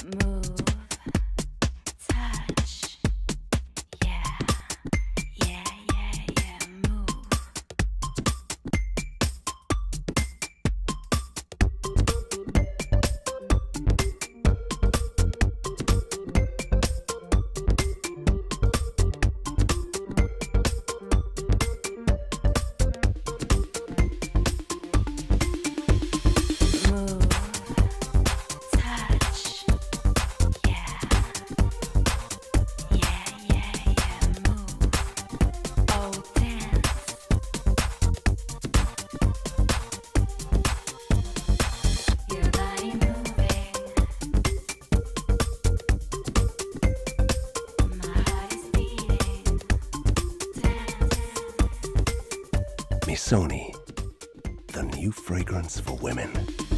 Move, touch, yeah, yeah, yeah, yeah, move. Move, touch, yeah, yeah, yeah, yeah, move. Oh, dance. Your body moving, my heart is beating. Dance. Missoni, the new fragrance for women.